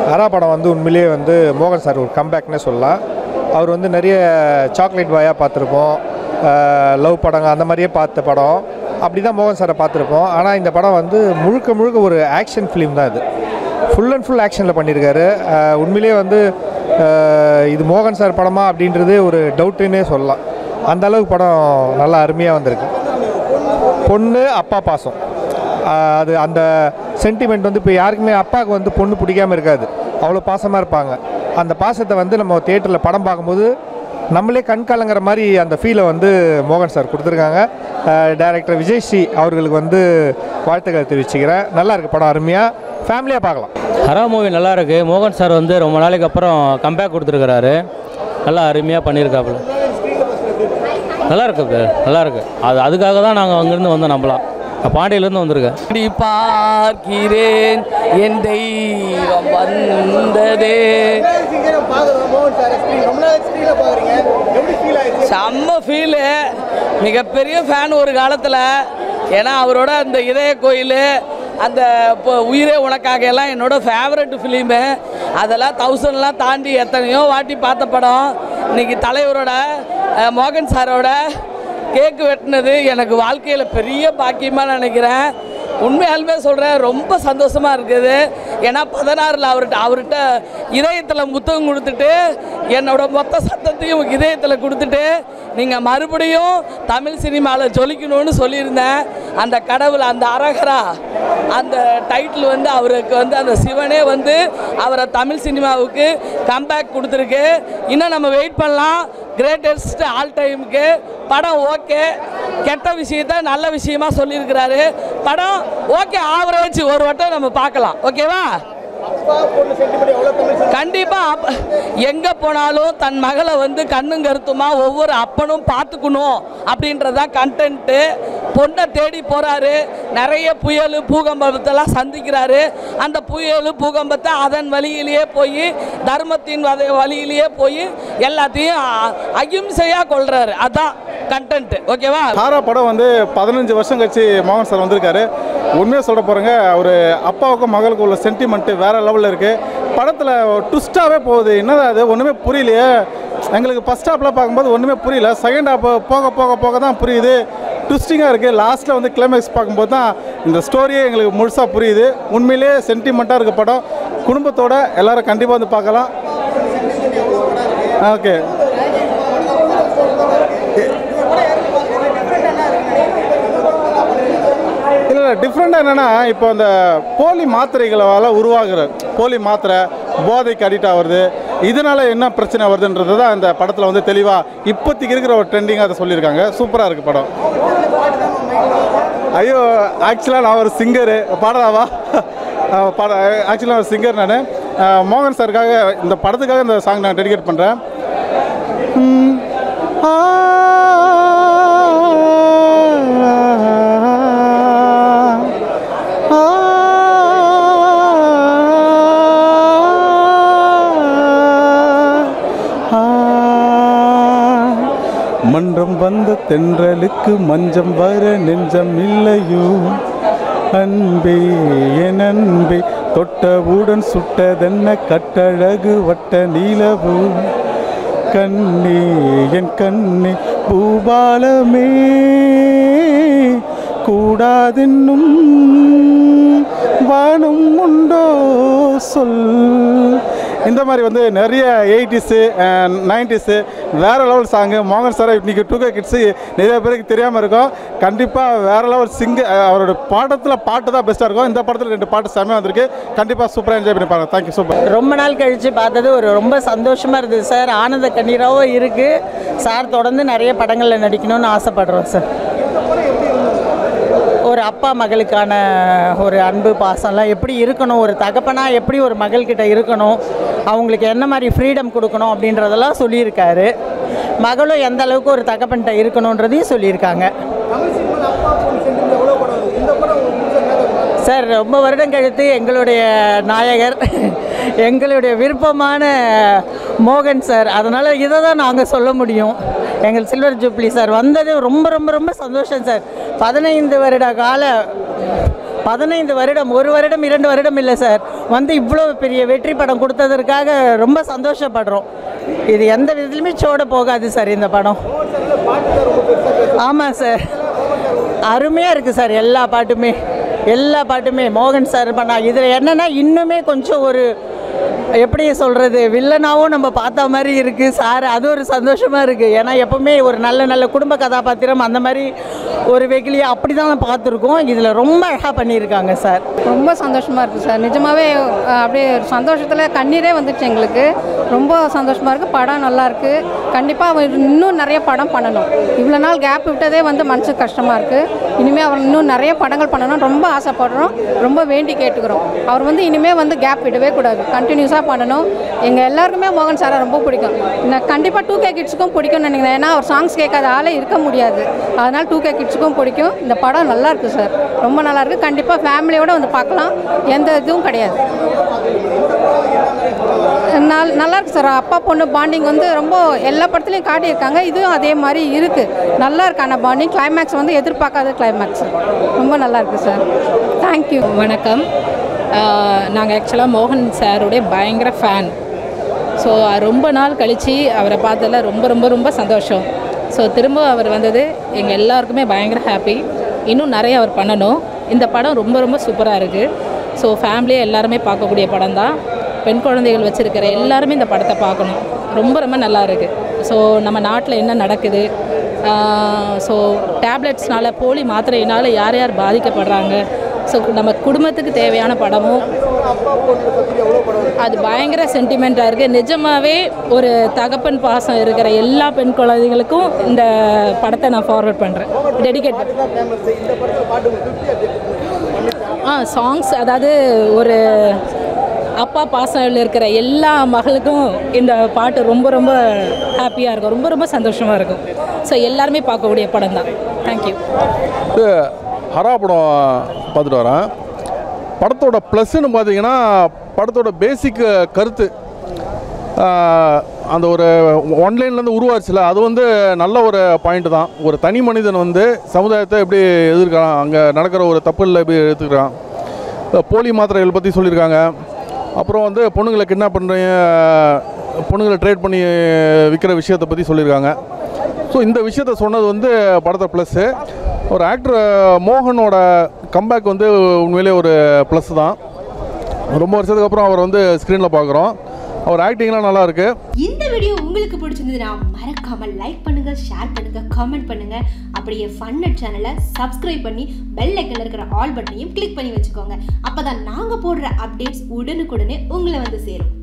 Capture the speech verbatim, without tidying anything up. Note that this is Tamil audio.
ஹரா படம் வந்து உண்மையிலேயே வந்து மோகன் சார் ஒரு கம்பேக்னே சொல்லலாம். அவர் வந்து நிறைய சாக்லேட் பாயாக பார்த்துருப்போம், லவ் படங்க அந்த மாதிரியே பார்த்த படம், அப்படி தான் மோகன் சாரை பார்த்துருப்போம். ஆனால் இந்த படம் வந்து முழுக்க முழுக்க ஒரு ஆக்ஷன் ஃபிலிம் தான். இது ஃபுல் அண்ட் ஃபுல் ஆக்ஷனில் பண்ணியிருக்காரு. உண்மையிலேயே வந்து இது மோகன் சார் படமா அப்படின்றது ஒரு டவுட்டுன்னே சொல்லலாம். அந்த அளவுக்கு படம் நல்லா அருமையாக வந்திருக்கு. பொண்ணு அப்பா பாசம், அது அந்த சென்டிமெண்ட் வந்து இப்போ யாருக்குமே அப்பாவுக்கு வந்து பொண்ணு பிடிக்காமல் இருக்காது, அவ்வளோ பாசமாக இருப்பாங்க. அந்த பாசத்தை வந்து நம்ம தியேட்டரில் படம் பார்க்கும்போது நம்மளே கண் கலங்கிற மாதிரி அந்த ஃபீலை வந்து மோகன் சார் கொடுத்துருக்காங்க. டைரக்டர் விஜய் ஸ்ரீ அவர்களுக்கு வந்து வாழ்த்துக்களை தெரிவிச்சுக்கிறேன். நல்லா இருக்குது படம், அருமையாக ஃபேமிலியாக பார்க்கலாம். ஹரா மூவி நல்லா இருக்குது. மோகன் சார் வந்து ரொம்ப நாளைக்கு அப்புறம் கம்பேக் கொடுத்துருக்கிறாரு. நல்லா அருமையாக பண்ணியிருக்காப்புல. நல்லா இருக்குது, நல்லா இருக்குது. அது அதுக்காக தான் நாங்கள் அங்கேருந்து வந்தோம். நம்பலாம் பாண்டியிலேருந்து வந்திருக்கேன். பார்க்கிறேன் என் தெய்வம் வந்ததே. செம்ம ஃபீலு, மிகப்பெரிய ஃபேன் ஒரு காலத்தில். ஏன்னா அவரோட அந்த இதய கோயில், அந்த இப்போ உயிரே உனக்காக எல்லாம் என்னோட ஃபேவரட் ஃபிலிமு. அதெல்லாம் தௌசண்ட்லாம் தாண்டி எத்தனையோ வாட்டி பார்த்த படம். இன்றைக்கி தலைவரோட மோகன் சாரோட கேக்கு வெட்டினது எனக்கு வாழ்க்கையில் பெரிய பாக்கியமாக நினைக்கிறேன். உண்மையாலுமே சொல்கிறேன், ரொம்ப சந்தோஷமாக இருக்குது. ஏன்னா பதினாறில் அவர்கிட்ட அவர்கிட்ட இதயத்தில் புத்தகம் கொடுத்துட்டு என்னோட மொத்த சத்தத்தையும் இதயத்தில் கொடுத்துட்டு நீங்கள் மறுபடியும் தமிழ் சினிமாவில் ஜொலிக்கணும்னு சொல்லியிருந்தேன். அந்த கடவுள், அந்த அரகரா, அந்த டைட்டில் வந்து அவருக்கு வந்து அந்த சிவனே வந்து அவரை தமிழ் சினிமாவுக்கு கம்பேக் கொடுத்துருக்கு. இன்னும் நம்ம வெயிட் பண்ணலாம். கிரேட்டஸ்ட் ஆல் டைமுக்கு படம் ஓகே. கெட்ட விஷயத்த நல்ல விஷயமா சொல்லியிருக்கிறாரு. படம் ஓகே, ஆவரேஜ், ஒரு வட்டம் நம்ம பார்க்கலாம். ஓகேவா? கண்டிப்பா எங்க போனாலும் தன் மகளை வந்து கண்ணும் கருத்துமா ஒவ்வொரு அப்பனும் பார்த்துக்கணும் அப்படின்றதான் கண்டென்ட்டு. பொண்ணை தேடி போறாரு, நிறைய புயல் பூகம்பத்தெல்லாம் சந்திக்கிறாரு. அந்த புயல் பூகம்பத்தை அதன் வழியிலேயே போய் தர்மத்தின் வழியிலேயே போய் எல்லாத்தையும் அகிம்சையா கொள்றாரு. அதான் கண்டென்ட். ஓகேவா? ஹாரா படம் வந்து பதினஞ்சு வருஷம் கழிச்சு மோகன் சார் வந்திருக்காரு. உண்மையாக சொல்ல போகிறேங்க, ஒரு அப்பாவுக்கும் மகளுக்கு உள்ள சென்டிமெண்ட்டு வேறு லெவலில் இருக்குது. படத்தில் ட்விஸ்ட்டாகவே போகுது. என்னதான் அது ஒன்றுமே புரியலையே. எங்களுக்கு ஃபஸ்ட் ஹாஃப்லாம் பார்க்கும்போது ஒன்றுமே புரியல. செகண்ட் ஹாஃப் போக போக போக தான் புரியுது. ட்விஸ்டிங்காக இருக்குது. லாஸ்ட்டில் வந்து கிளைமேக்ஸ் பார்க்கும்போது தான் இந்த ஸ்டோரியே எங்களுக்கு முழுசாக புரியுது. உண்மையிலே சென்டிமெண்ட்டாக இருக்க படம். குடும்பத்தோடு எல்லோரும் கண்டிப்பாக வந்து பார்க்கலாம். ஓகே, இல்லை டிஃப்ரெண்ட்டாக என்னென்னா, இப்போ அந்த போலி மாத்திரைகளால் உருவாகிற போலி மாத்திரை போதைக்கு அடிக்ட் ஆகிறது, இதனால் என்ன பிரச்சனை வருதுன்றது தான் இந்த படத்தில் வந்து தெளிவாக இப்போதைக்கு இருக்கிற ஒரு ட்ரெண்டிங்காக அதை சொல்லியிருக்காங்க. சூப்பராக இருக்குது படம். ஐயோ, ஆக்சுவலாக நான் ஒரு சிங்கரு, பாடலாவா பாட ஆக்சுவலாக ஒரு சிங்கர் நான். மோகன் சாருக்காக இந்த படத்துக்காக இந்த சாங் நான் டெடிகேட் பண்ணுறேன். மன்றம் வந்த தென்றலுக்கு மஞ்சம் வர நெஞ்சம் இல்லையோ, அன்பே என் அன்பே தொட்டவுடன் சுட்டதென்ன கட்டழகு வட்ட நீலவு, கண்ணே என் கண்ணே பூபாலமே கூடாதென்னும் வானம் உண்டோ சொல். இந்த மாதிரி வந்து நிறைய எயிட்டிஸு நைன்டிஸு வேறு லெவல் சாங்கு. மோகன் சார் இன்றைக்கி டூ கே கிட்ஸு நிறைய பேருக்கு தெரியாமல் இருக்கும். கண்டிப்பாக வேறு லெவல் சிங்கு. அவரோட பாடத்தில் பாட்டு தான் பெஸ்ட்டாக இருக்கும். இந்த படத்தில் ரெண்டு பாட்டு செம்மையாக வந்திருக்கு. கண்டிப்பாக சூப்பராக என்ஜாய் பண்ணி பாருங்கள். தேங்க்யூ. சூப்பர். ரொம்ப நாள் கழித்து பார்த்தது ஒரு ரொம்ப சந்தோஷமாக இருந்தது சார். ஆனந்த கண்ணீராகவும் இருக்குது. சார் தொடர்ந்து நிறைய படங்களில் நடிக்கணும்னு ஆசைப்படுறோம் சார். ஒரு அப்பா மகளுக்கான ஒரு அன்பு பாசம்லாம் எப்படி இருக்கணும், ஒரு தகப்பனாக எப்படி ஒரு மகள்கிட்ட இருக்கணும், அவங்களுக்கு என்ன மாதிரி ஃப்ரீடம் கொடுக்கணும் அப்படின்றதெல்லாம் சொல்லியிருக்காரு. மகளும் எந்த அளவுக்கு ஒரு தகப்பன்கிட்ட இருக்கணுன்றதையும் சொல்லியிருக்காங்க சார். ரொம்ப வருடம் கழித்து எங்களுடைய நாயகர், எங்களுடைய விருப்பமான மோகன் சார். அதனால் இதை தான் நாங்கள் சொல்ல முடியும். எங்கள் சில்வர் ஜூப்ளி சார் வந்தது ரொம்ப ரொம்ப ரொம்ப சந்தோஷம் சார். பதினைந்து வருட கால பதினைந்து வருடம் ஒரு வருடம் இரண்டு வருடம் இல்லை சார், வந்து இவ்வளோ பெரிய வெற்றி படம் கொடுத்ததற்காக ரொம்ப சந்தோஷப்படுறோம். இது எந்த விதத்துலையுமே சோட போகாது சார் இந்த படம். ஆமாம் சார், அருமையாக இருக்குது சார். எல்லா பாட்டுமே எல்லா பாட்டுமே மோகன் சார் பண்ணா. இதில் என்னென்னா இன்னுமே கொஞ்சம் ஒரு எப்படி சொல்கிறது, வில்லனாகவும் நம்ம பார்த்த மாதிரி இருக்குது சார். அது ஒரு சந்தோஷமாக இருக்குது. ஏன்னா எப்போவுமே ஒரு நல்ல நல்ல குடும்ப கதாபாத்திரம் அந்த மாதிரி ஒரு வெகுலியை அப்படி தான் பார்த்துருக்கோம். இதில் ரொம்ப அழகாக பண்ணியிருக்காங்க சார். ரொம்ப சந்தோஷமாக இருக்குது சார். நிஜமாகவே அப்படியே சந்தோஷத்தில் கண்ணீரே வந்துடுச்சு எங்களுக்கு. ரொம்ப சந்தோஷமாக இருக்குது. படம் நல்லாயிருக்கு. கண்டிப்பாக அவர் இன்னும் நிறைய படம் பண்ணணும். இவ்வளோ நாள் கேப் விட்டதே வந்து மனசுக்கு கஷ்டமாக இருக்குது. இனிமேல் அவர் இன்னும் நிறைய படங்கள் பண்ணணும் ரொம்ப ஆசைப்படுறோம். ரொம்ப வேண்டி கேட்டுக்கிறோம். அவர் வந்து இனிமேல் வந்து கேப் விடவே கூடாது, கண்டினியூஸாக பண்ணணும். எங்கள் எல்லாருக்குமே மோகன் சாரை ரொம்ப பிடிக்கும். நான் கண்டிப்பாக டூ கே கிட்ஸுக்கும் பிடிக்கும்னு நினைக்கிறேன். ஏன்னா அவர் சாங்ஸ் கேட்காத ஆளே இருக்க முடியாது. அதனால் டூ கே கிட்ஸுக்கும் பிடிக்கும். இந்த படம் நல்லாயிருக்கு சார், ரொம்ப நல்லாயிருக்கு. கண்டிப்பாக ஃபேமிலியோடு வந்து பார்க்கலாம், எந்த இதுவும் கிடையாது. நல் நல்லாயிருக்கு சார். அப்பா பொண்ணு பாண்டிங் வந்து ரொம்ப எல்லா படத்துலையும் காட்டியிருக்காங்க. இதுவும் அதே மாதிரி இருக்குது. நல்லா இருக்கான பாண்டிங். கிளைமேக்ஸ் வந்து எதிர்பார்க்காத கிளைமேக்ஸ். ரொம்ப நல்லாயிருக்கு சார். தேங்க்யூ. வணக்கம். நாங்கள் ஆக்சுவலாக மோகன் சாருடைய பயங்கர ஃபேன். ஸோ ரொம்ப நாள் கழித்து அவரை பார்த்ததில் ரொம்ப ரொம்ப ரொம்ப சந்தோஷம். ஸோ திரும்ப அவர் வந்தது எங்கள் எல்லாருக்குமே பயங்கர ஹாப்பி. இன்னும் நிறைய அவர் பண்ணணும். இந்த படம் ரொம்ப ரொம்ப சூப்பராக இருக்குது. ஸோ ஃபேமிலியாக எல்லாருமே பார்க்கக்கூடிய படம் தான். பெண் குழந்தைகள் வச்சுருக்கிற எல்லாருமே இந்த படத்தை பார்க்கணும். ரொம்ப ரொம்ப நல்லா இருக்குது. ஸோ நம்ம நாட்டில் என்ன நடக்குது, ஸோ டேப்லெட்ஸ்னால போலி மாத்திரையினால் யார் யார் பாதிக்கப்படுறாங்க, ஸோ நம்ம குடும்பத்துக்கு தேவையான படமும் அது பயங்கர சென்டிமெண்ட்டாக இருக்குது. நிஜமாகவே ஒரு தகப்பன் பாசம் இருக்கிற எல்லா பெண் குழந்தைகளுக்கும் இந்த படத்தை நான் ஃபார்வர்ட் பண்ணுறேன். டெடிகேட் ஆ சாங்ஸ், அதாவது ஒரு அப்பா பாசம் இருக்கிற எல்லா மகளுக்கும் இந்த பாட்டு ரொம்ப ரொம்ப ஹாப்பியாக இருக்கும், ரொம்ப ரொம்ப சந்தோஷமாக இருக்கும். ஸோ எல்லாருமே பார்க்கக்கூடிய படம் தான். தேங்க்யூ. ஹரா படம் பார்த்துட்டு வரேன். படத்தோட ப்ளஸ்ன்னு பார்த்தீங்கன்னா படத்தோட பேசிக் கருத்து அந்த ஒரு ஒன்லைன்லேருந்து உருவாச்சுல, அது வந்து நல்ல ஒரு பாயிண்ட் தான். ஒரு தனி மனிதன் வந்து சமுதாயத்தை எப்படி எதிர்க்கிறான், அங்கே நடக்கிற ஒரு தப்புகளில் எப்படி எடுத்துக்கிறான், போலி மாத்திரைகள் பற்றி சொல்லியிருக்காங்க. அப்புறம் வந்து பொண்ணுங்களை கிட்னாப் பண்ணுறீங்க, பொண்ணுங்களை ட்ரேட் பண்ணி விற்கிற விஷயத்தை பற்றி சொல்லியிருக்காங்க. ஸோ இந்த விஷயத்த சொன்னது வந்து படத்தை ப்ளஸ்ஸு. ஒரு ஆக்டர் மோகனோட கம்பேக் வந்து உண்மையிலே ஒரு ப்ளஸ் தான். ரொம்ப வருஷத்துக்கு அப்புறம் அவர் வந்து ஸ்க்ரீனில் பார்க்குறோம். அவர் ஆக்டிங்லாம் நல்லா இருக்கு. இந்த வீடியோ உங்களுக்கு பிடிச்சிருந்ததுன்னா மறக்காம லைக் பண்ணுங்க, ஷேர் பண்ணுங்க, கமெண்ட் பண்ணுங்க. அப்படியே ஃபன்னட் சேனலை சப்ஸ்கிரைப் பண்ணி பெல் ஐக்கன்ல இருக்கிற ஆல் பட்டனையும் கிளிக் பண்ணி வச்சுக்கோங்க. அப்பதான் நாங்க போடுற அப்டேட்ஸ் உடனுக்குடனே உங்களை வந்து சேரும்.